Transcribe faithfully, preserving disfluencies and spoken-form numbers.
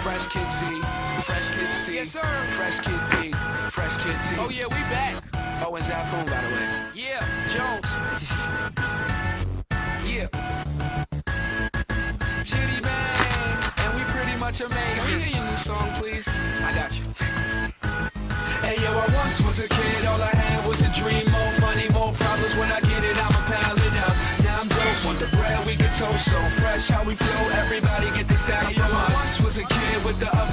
Fresh Kid Z, Fresh Kid C, Yes, sir. Fresh Kid D, Fresh Kid T. Oh yeah, we back. Oh, and Zafoon, by the way. Yeah, Jones. Yeah. Chitty Bang, and we pretty much amazing. Can we hear your new song, please? I got you. Hey yo, I once was a kid, all I had was a dream. More money, more problems, when I get it, I'ma pile it up. Now I'm dope on the bread, we get toast so fresh. How we flow, everybody get the style from us. I once was a kid with the other